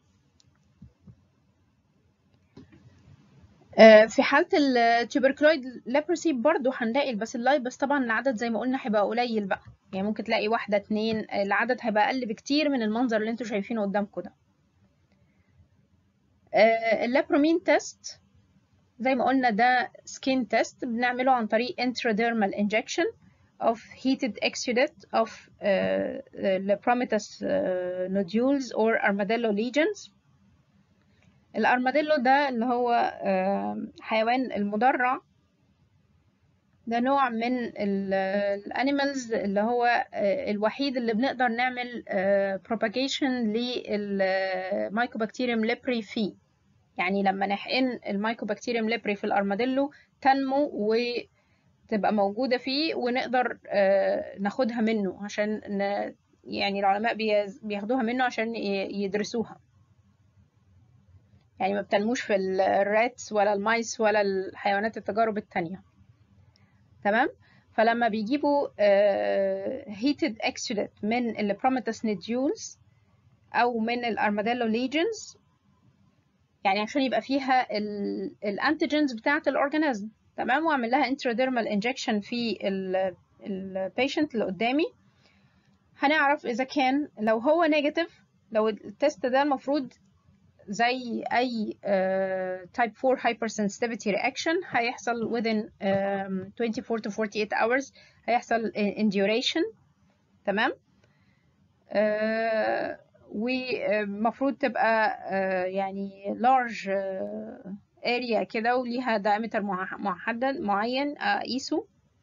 في حالة التوبركلويد ليبروسي برضو هنلاقي الباسيلاي، بس طبعا العدد زي ما قلنا هيبقى قليل بقى، يعني ممكن تلاقي واحدة اتنين، العدد هيبقى أقل بكتير من المنظر اللي انتوا شايفينه قدامكم ده. اللابرومين تيست زي ما قلنا ده سكين تيست بنعمله عن طريق intradermal injection of heated exudate of lepromatous nodules or armadillo lesions. الارماديلو ده اللي هو حيوان المدرع، ده نوع من الانيمالز اللي هو الوحيد اللي بنقدر نعمل propagation للمايكوبكتيريوم ليبري فيه. يعني لما نحقن المايكوبكتيريوم ليبري في الارماديلو تنمو وتبقى موجودة فيه، ونقدر ناخدها منه عشان يعني العلماء بياخدوها منه عشان يدرسوها. يعني ما بتنموش في الراتس ولا المايس ولا الحيوانات التجارب التانية. تمام، فلما بيجيبوا heated exudate من الليبروميتاس nodules أو من الارماديلو ليجنز، يعني عشان يبقى فيها الانتيجنز بتاعة الأورجانيزم. تمام، واعمل لها intradermal injection في البيشنت اللي قدامي، هنعرف إذا كان لو هو نيجاتيف، لو التست ده المفروض زي أي type 4 hypersensitivity reaction هيحصل within 24 to 48 hours، هيحصل in duration. تمام، ومفروض تبقى يعني large area كده وليها diameter محدد معين أقيسه.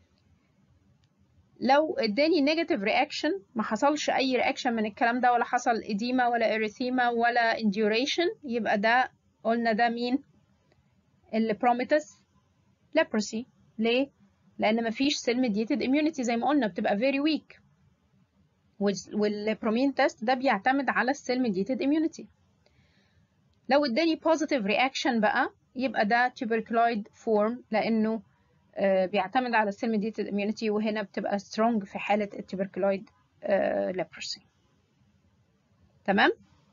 لو اداني نيجاتيف رياكشن، ما حصلش اي رياكشن من الكلام ده، ولا حصل اديما ولا اريثيما ولا انديوريشن، يبقى ده قلنا ده مين؟ الليبروميتاس ليبروسي. ليه؟ لان مفيش سيل ميديتد اميونيتي زي ما قلنا، بتبقى فيري ويك، والبرومين تيست ده بيعتمد على السيل ميديتد اميونيتي. لو اداني بوزيتيف رياكشن بقى، يبقى ده tuberculoid فورم، لانه بيعتمد على السيل ميديتد اميونيتي، وهنا بتبقى سترونج في حالة التوبركلويد ليبروسي. تمام.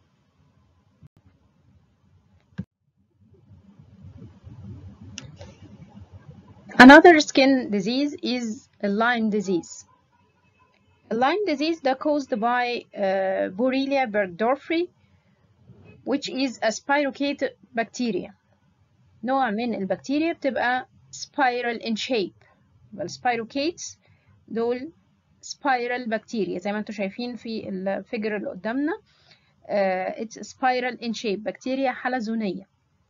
Another skin disease is Lyme disease. Lyme disease ده caused by Borrelia burgdorferi, which is a spirochete bacteria. نوع من البكتيريا بتبقى spiral in shape. السبايروكيتس دول spiral bacteria زي ما انتم شايفين في الفيجر اللي قدامنا. It's spiral in shape، بكتيريا حلزونية.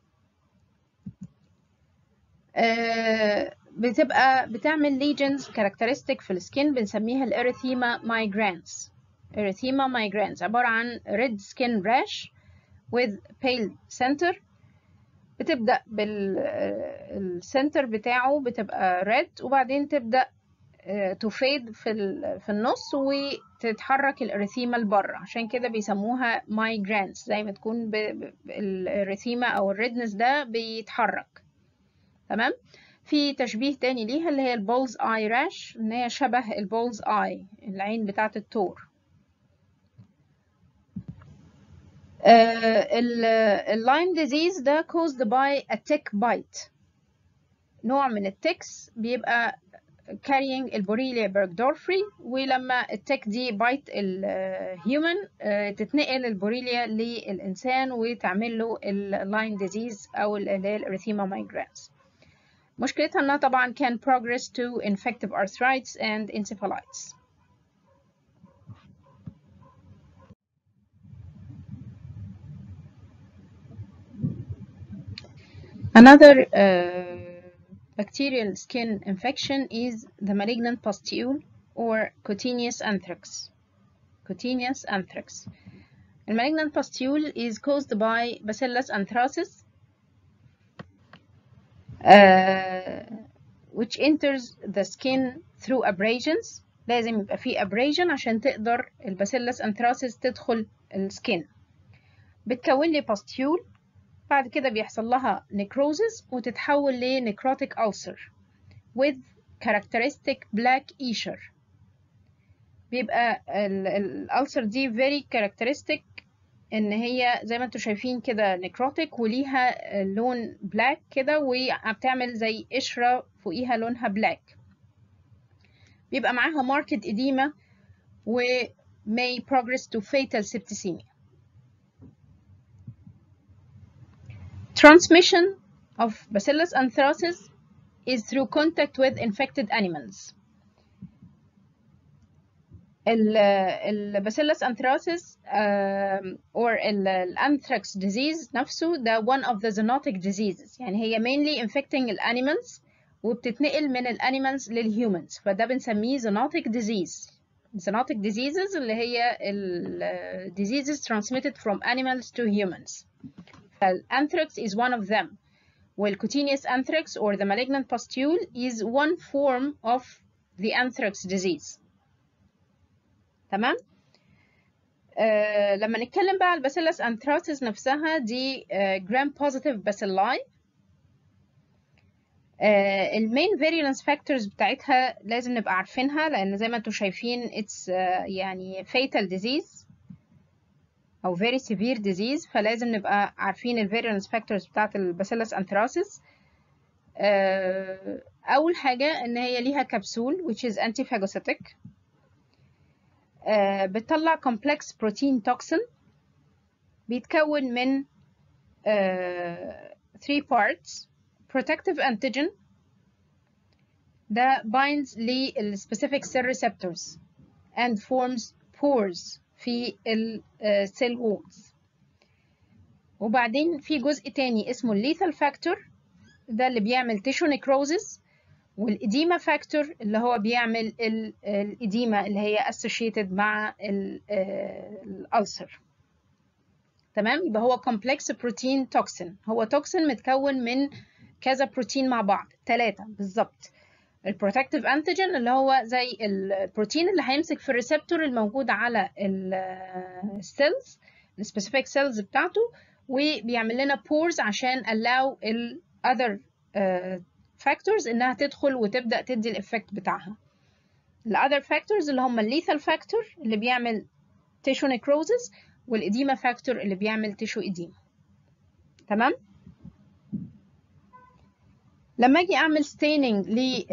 بتعمل lesions characteristic في السكين، بنسميها الاريثيما migrans. erythema migrans عبارة عن red skin rash with pale center. بتبدأ بالسنتر بتاعه بتبقى red، وبعدين تبدأ تفيد في النص وتتحرك الاريثيما لبره، عشان كده بيسموها migrans، زي ما تكون الاريثيما او الريدنس ده بيتحرك. تمام. في تشبيه تاني ليها اللي هي البولز اي راش، ان هي شبه البولز اي، العين بتاعه الثور. اللايم ديزيز ده caused by a tick bite. نوع من التكس بيبقى carrying البوريليا بيرجدورفي، ولما التك دي بايت الهيومن تتنقل البوريليا للإنسان وتعمل له اللاين ديزيز أو اللي هي الإريثيما مايجرانس. مشكلتها إنها طبعا can progress to infective arthritis and encephalitis. Another bacterial skin infection is the malignant pustule or cutaneous anthrax. Cutaneous anthrax. The malignant pustule is caused by Bacillus anthracis, which enters the skin through abrasions. لازم يبقى في abrasion عشان تقدر الباسيلس anthracis تدخل السكين. بتكون لي pustule، بعد كده بيحصل لها necrosis وتتحول ل necrotic ulcer with characteristic black etcher. بيبقى الألسر دي very characteristic ان هي زي ما انتم شايفين كده necrotic وليها لون black كده وبتعمل زي قشرة فوقيها لونها black. بيبقى معاها marked edema و may progress to fatal septicemia. Transmission of Bacillus anthracis is through contact with infected animals. Bacillus anthracis or anthrax disease نفسه ده one of the zoonotic diseases، يعني هي mainly infecting animals وبتتنقل من animals للhumans، فده بنسميه zoonotic disease. zoonotic diseases اللي هي diseases transmitted from animals to humans. Anthrax is one of them. Cutaneous anthrax or the malignant pustule is one form of the anthrax disease. تمام؟ لما نتكلم بقى على الباسيلس anthracis نفسها دي gram positive bacilli. المين virulence factors بتاعتها لازم نبقى عارفينها، لأن زي ما انتم شايفين it's يعني fatal disease أو very severe disease، فلازم نبقى عارفين ال virulence factors بتاعت الباسيلس anthracis. أول حاجة إن هي ليها كبسول which is antiphagocytic. بتطلع complex protein toxin بيتكون من 3 parts. protective antigen ده binds لل specific cell receptors and forms pores في ال cell walls. وبعدين في جزء تاني اسمه lethal factor ده اللي بيعمل tissue necrosis، والإديما فاكتور اللي هو بيعمل الإديما اللي هي associated مع الألسر. تمام؟ يبقى هو complex protein toxin، هو توكسين متكون من كذا بروتين مع بعض، 3 بالظبط. البروتكتيف انتيجين اللي هو زي البروتين اللي هيمسك في الريسبتور الموجود على السيلز السبيسيفيك سيلز بتاعته، وبيعمل لنا pores عشان allow ال other factors انها تدخل وتبدا تدي الافكت بتاعها. ال other factors اللي هم الليثال فاكتور اللي بيعمل tissue necrosis، والإديما فاكتور اللي بيعمل tissue edema. تمام؟ لما اجي اعمل staining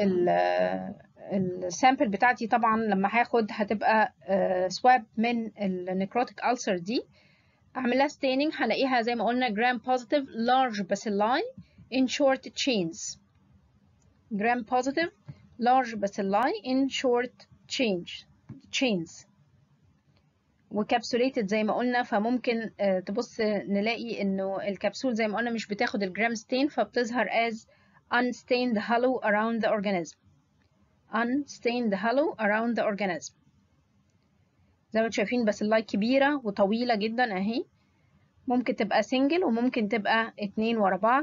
للسامبل بتاعتي، طبعا لما هاخد هتبقى سواب من النكروتيك ألسر دي، اعملها staining هلاقيها زي ما قلنا gram positive large bacilli in short chains. gram positive large bacilli in short chains وكابسوليتد زي ما قلنا، فممكن تبص نلاقي انه الكبسول زي ما قلنا مش بتاخد الجرام ستين، فبتظهر as unstained halo around the organism. unstained halo around the organism. زي ما انتم شايفين باسيلاي كبيرة وطويلة جدا اهي، ممكن تبقى سنجل وممكن تبقى 2 ورا بعض.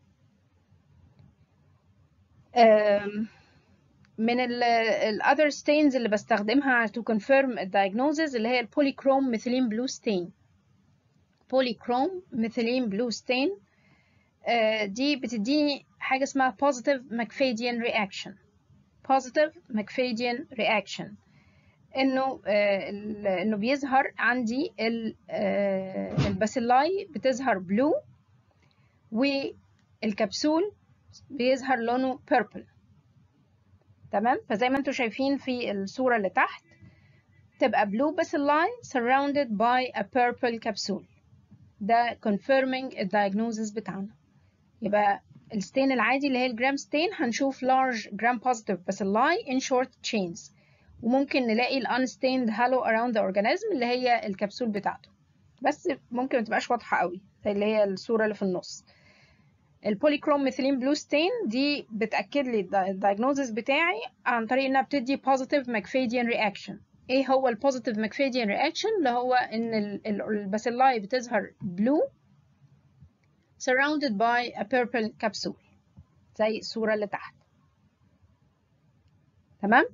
من ال other stains اللي بستخدمها to confirm diagnosis اللي هي البوليكروم ميثيلين بلو stain. بوليكروم ميثيلين بلو stain دي بتديني حاجة اسمها positive McFadyen reaction. positive McFadyen reaction انه بيظهر عندي الباسيلاي بتظهر بلو والكبسول بيظهر لونه purple. تمام. فزي ما انتم شايفين في الصورة اللي تحت تبقى blue bacilli surrounded by a purple capsule. ده confirming الدايجنوزس بتاعنا. يبقى الستين العادي اللي هي الجرام ستين هنشوف large gram positive bacilli in short chains، وممكن نلاقي ال unstained halo around the organism اللي هي الكبسول بتاعته، بس ممكن ما تبقاش واضحة قوي زي اللي هي الصورة اللي في النص. البوليكروم ميثيلين بلو ستين دي بتأكد لي الدايجنوزس بتاعي عن طريق انها بتدي positive McFadyen reaction. ايه هو ال positive McFadyen reaction؟ اللي هو ان الباسيلاي بتظهر blue surrounded by a purple capsule زي الصورة اللي تحت. تمام؟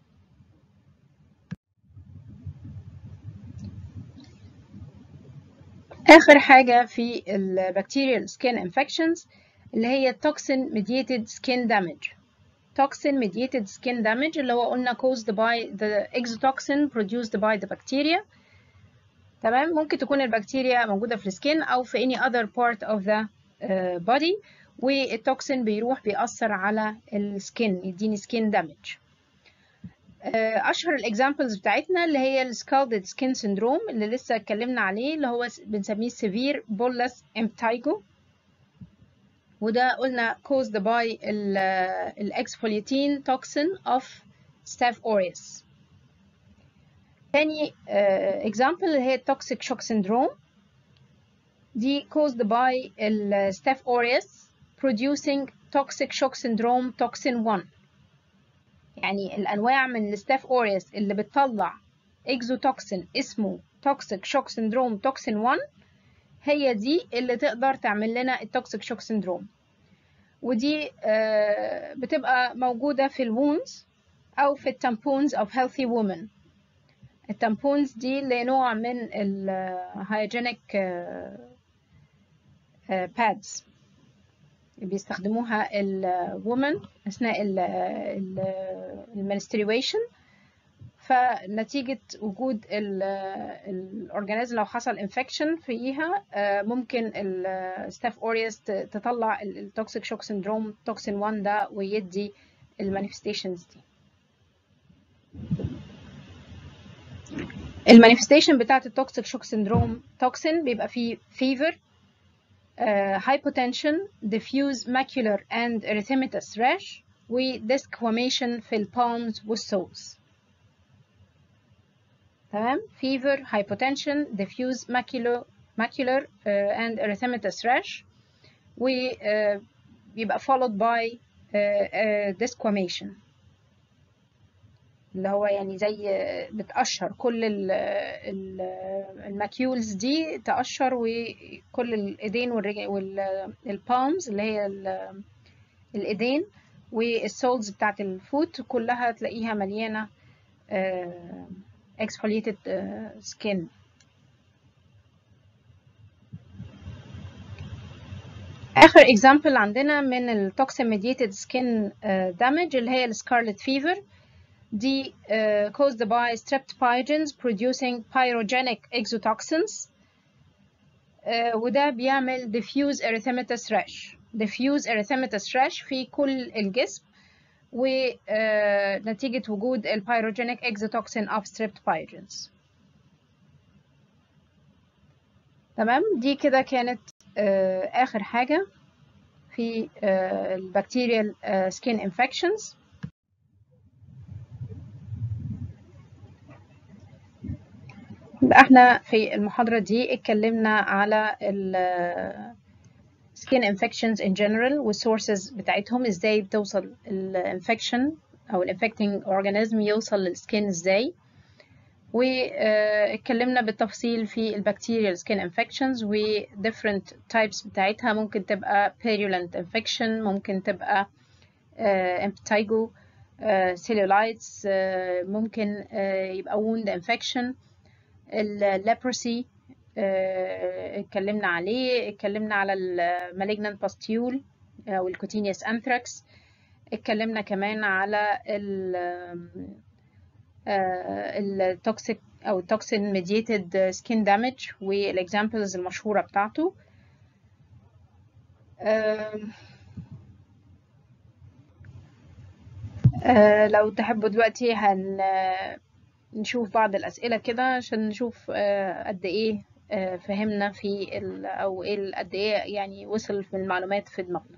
آخر حاجة في ال bacterial skin infections اللي هي toxin mediated skin damage. Toxin mediated skin damage اللي هو قلنا caused by the exotoxin produced by the bacteria. تمام. ممكن تكون البكتيريا موجودة في السكين أو في any other part of the body، والتوكسين بيروح بيأثر على السكين يديني skin damage. أشهر الإكزامبلز بتاعتنا اللي هي السكالدد سكين سيندروم اللي لسه اتكلمنا عليه، اللي هو بنسميه severe bullous impetigo، وده قلنا caused by الexfoliating toxin of Staph aureus. تاني example اللي هي toxic shock syndrome، دي caused by Staph aureus producing toxic shock syndrome toxin 1. يعني الأنواع من Staph aureus اللي بتطلع exotoxin اسمه toxic shock syndrome toxin 1 هي دي اللي تقدر تعمل لنا التوكسيك شوك سيندروم. ودي بتبقى موجودة في الوونز أو في التامبونز of healthy women. التامبونز دي اللي نوع من الهايجينيك بادز بيستخدموها الومن أثناء المنستريويشن، فنتيجة وجود الأورجانيزم لو حصل انفكشن فيها ممكن الستاف أوريوس تطلع التوكسيك شوك سيندروم توكسين 1 ده ويدي المانيفستيشنز دي. المانيفستيشن بتاعت التوكسيك شوك سيندروم توكسين بيبقى فيه fever, hypotension, diffuse macular and erythematous rash و desquamation في البالمز والسولز. تمام. fever, hypotension, diffuse macular and erythematous rash و بيبقى followed by desquamation اللي هو يعني زي بتقشر كل الماكيولز دي تقشر، وكل الايدين والبالمز اللي هي الايدين والسولز بتاعت الفوت كلها تلاقيها مليانه exfoliated skin. آخر example عندنا من ال toxin mediated skin damage اللي هي ال scarlet fever. دي caused by streptopigens producing pyrogenic exotoxins، وده بيعمل diffuse erythematous rash. diffuse erythematous rash في كل الجسم ونتيجة وجود البيروجينيك exotoxin of streptopigens. تمام. دي كده كانت آخر حاجة في البكتيريال skin infections. احنا في المحاضرة دي اتكلمنا على ال skin infections in general والsources بتاعتهم، ازاي بتوصل الانفكشن او الانفكتنج organism يوصل للسكين ازاي، واتكلمنا بالتفصيل في البكتيريال skin infections و different types بتاعتها. ممكن تبقى purulent infection، ممكن تبقى impetigo, cellulitis، ممكن يبقى wound infection. الليبروسي اتكلمنا عليه، اتكلمنا على المالجنانت باستيول او الكوتينيوس انثراكس، اتكلمنا كمان على التوكسيك او التوكسين ميديتد سكين دامج والاكزامبلز المشهوره بتاعته. لو تحبوا دلوقتي نشوف بعض الأسئلة كده عشان نشوف قد إيه فهمنا في أو إيه قد إيه يعني وصل من المعلومات في دماغنا.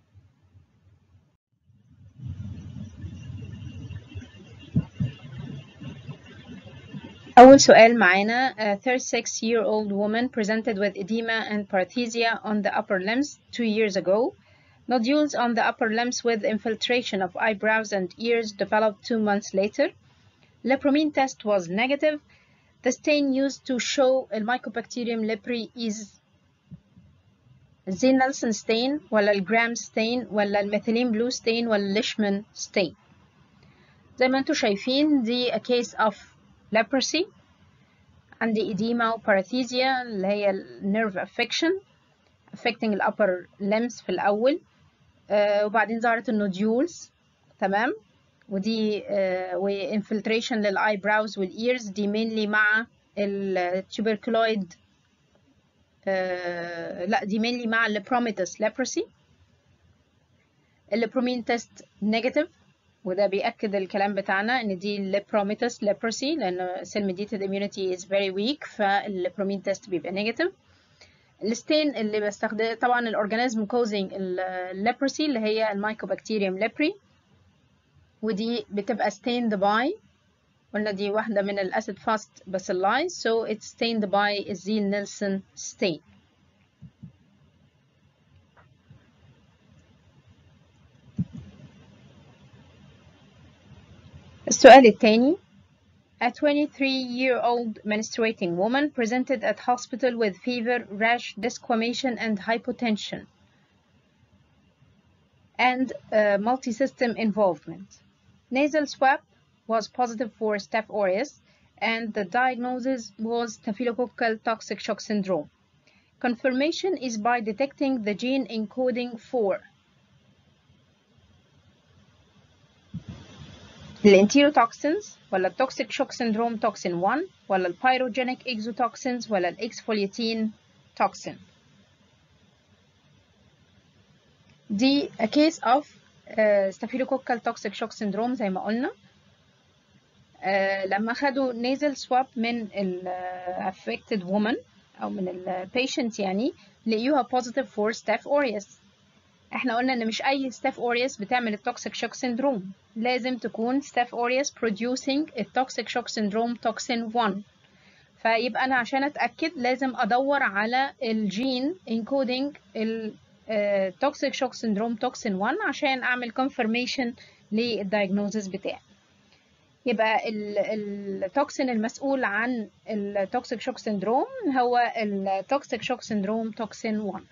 أول سؤال معانا: a 36-year-old woman presented with edema and paresthesia on the upper limbs 2 years ago. Nodules on the upper limbs with infiltration of eyebrows and ears developed 2 months later. Lepromine test was negative. The stain used to show a Mycobacterium leprae is the Nelson stain ولا الجرام stain ولا الميثيلين blue stain ولا Leishman stain. زي ما انتم شايفين دي a case of leprosy. عندي edema و paresthesia اللي هي nerve affecting ال upper limbs في الأول، وبعدين ظهرت النوديولز، تمام، ودي وinfiltration للeyebrows والايرز، دي mainly مع التوبركلويد، لا دي mainly مع الليبروميتس leprosy. الليبرومين تيست نيجاتيف، وده بيأكد الكلام بتاعنا ان دي الليبروميتس leprosy لان cell mediated immunity is very weak، فالليبرومين تيست بيبقى نيجاتيف. الستين اللي بستخدم طبعا الاورجانيزم كوزنج الليبروسي اللي هي المايكوبكتيريوم ليبري، ودي بتبقى stained by، قلنا دي واحدة من الأسيد فاست bacilli so it's stained by Ziehl-Neelsen stain. السؤال الثاني: a 23-year-old menstruating woman presented at hospital with fever, rash, desquamation and hypotension and multi-system involvement. Nasal swab was positive for Staph aureus and the diagnosis was staphylococcal toxic shock syndrome. Confirmation is by detecting the gene encoding for الانتيروتوكسينز ولا التوكسيك شوك سيندروم توكسين 1 ولا البيروجينيك اكزوتوكسينز ولا الاكسفوليتين توكسين. دي a case of staphylococcal toxic shock syndrome زي ما قلنا. لما خدوا nasal swab من ال affected woman أو من ال patient يعني لقيوها positive for Staph aureus. احنا قلنا ان مش اي Staph aureus بتعمل التوكسيك شوك سيندروم، لازم تكون Staph aureus producing التوكسيك شوك سيندروم توكسين 1. فيبقى انا عشان اتاكد لازم ادور على الجين encoding التوكسيك شوك سيندروم توكسين 1 عشان اعمل confirmation للدايجنوزس بتاعي. يبقى التوكسين المسؤول عن التوكسيك شوك سيندروم هو التوكسيك شوك سيندروم توكسين 1.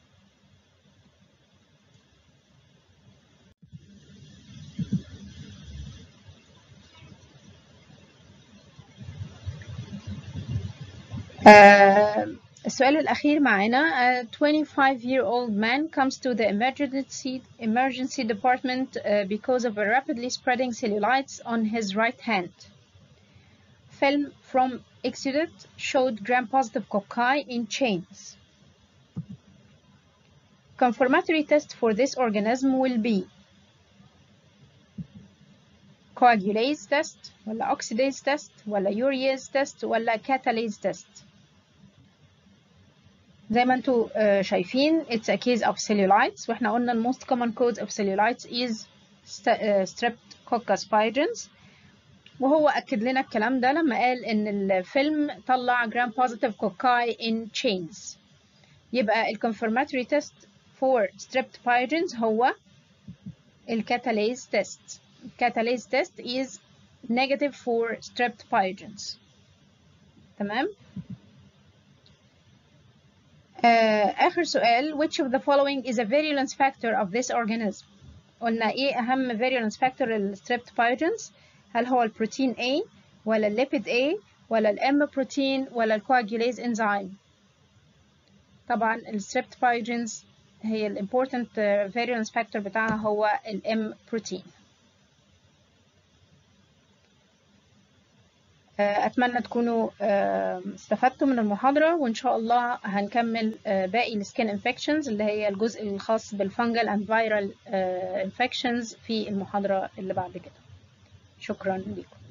السؤال الأخير معانا: a 25-year-old man comes to the emergency department because of a rapidly spreading cellulitis on his right hand. Film from Exudate showed gram-positive cocci in chains. Confirmatory test for this organism will be coagulase test ولا oxidase test ولا urease test ولا catalase test. زي ما انتوا شايفين it's a case of cellulitis، واحنا قلنا the most common cause of cellulitis is Streptococcus pyogenes، وهو أكد لنا الكلام ده لما قال إن الفيلم طلع gram positive cocci in chains. يبقى ال confirmatory test for Strep pyogenes هو ال catalase test. Catalase test is negative for Strep pyogenes. تمام؟ آخر سؤال: which of the following is a virulence factor of this organism؟ قلنا إيه أهم virulence factor للستريبت pyogenes؟ هل هو البروتين A ولا الليبيد A ولا الام بروتين ولا الكواجيوليز انزيم؟ طبعا الستريبت pyogenes هي الامبورتنت virulence factor بتاعها هو الام بروتين. أتمنى تكونوا استفدتوا من المحاضرة، وإن شاء الله هنكمل باقي السكين انفكشنز اللي هي الجزء الخاص بالفنجل اند فيرال انفكشنز في المحاضرة اللي بعد كده. شكرا لكم.